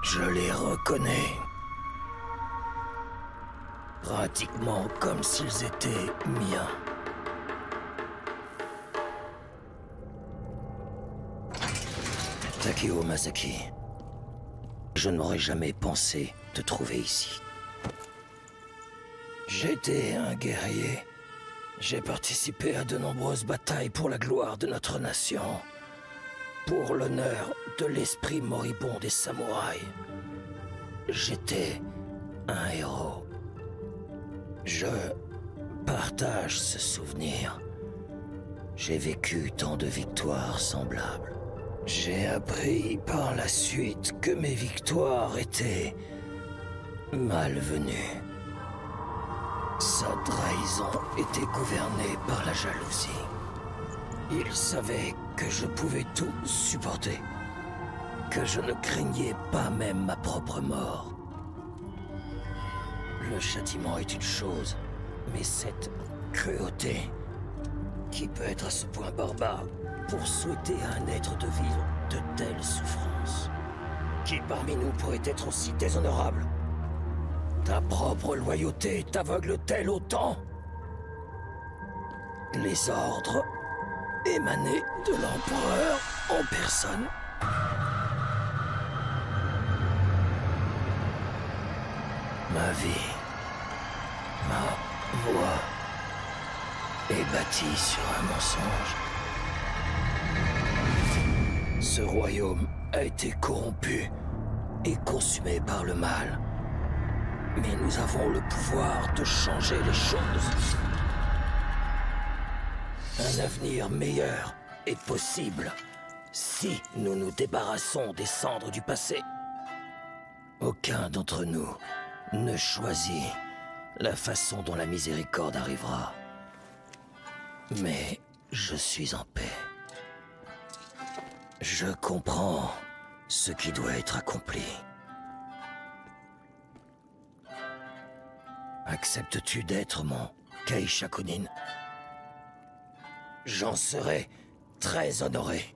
Je les reconnais. Pratiquement comme s'ils étaient miens. Takeo Masaki, je n'aurais jamais pensé te trouver ici. J'étais un guerrier. J'ai participé à de nombreuses batailles pour la gloire de notre nation. Pour l'honneur de l'esprit moribond des samouraïs. J'étais un héros. Je partage ce souvenir. J'ai vécu tant de victoires semblables. J'ai appris par la suite que mes victoires étaient malvenues. Sa trahison était gouvernée par la jalousie. Il savait que je pouvais tout supporter, que je ne craignais pas même ma propre mort. Le châtiment est une chose, mais cette cruauté, qui peut être à ce point barbare pour souhaiter à un être de vivre de telles souffrances? Qui parmi nous pourrait être aussi déshonorable? Ta propre loyauté t'aveugle-t-elle autant? Les ordres émanés de l'empereur en personne. Ma vie, ma voix est bâtie sur un mensonge. Ce royaume a été corrompu et consumé par le mal. Mais nous avons le pouvoir de changer les choses. Un avenir meilleur est possible si nous nous débarrassons des cendres du passé. Aucun d'entre nous ne choisit la façon dont la miséricorde arrivera. Mais je suis en paix. Je comprends ce qui doit être accompli. Acceptes-tu d'être mon Keishakunin? J'en serai très honoré.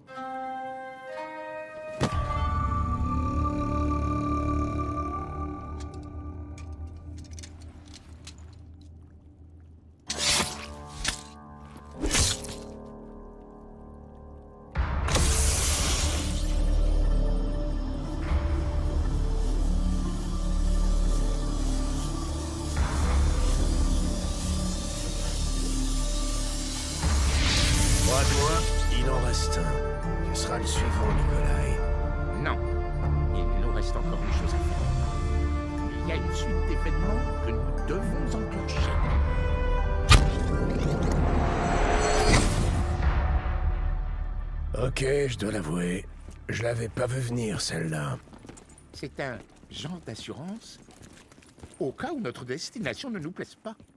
Crois-moi, il en reste un. Tu seras le suivant, Nikolai. Non. Il nous reste encore des choses à faire. Il y a une suite d'événements que nous devons enclencher. Ok, je dois l'avouer. Je l'avais pas vu venir, celle-là. C'est un genre d'assurance au cas où notre destination ne nous plaise pas.